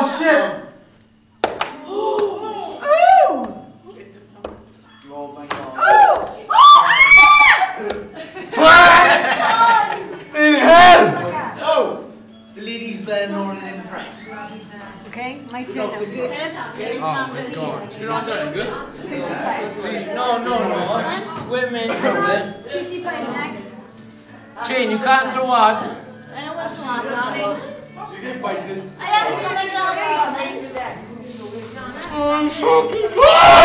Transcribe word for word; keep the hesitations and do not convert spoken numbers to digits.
Oh shit! Oh my god. In hell! Oh! The lady's burning on and impressed. Okay, my turn now. Good. Oh my god. You're not doing good? No, no, no. Women problem. fifty-five next. Jane, you can't throw out. I don't want to laugh, darling. You can fight this. I have another glass of something. I'm fucking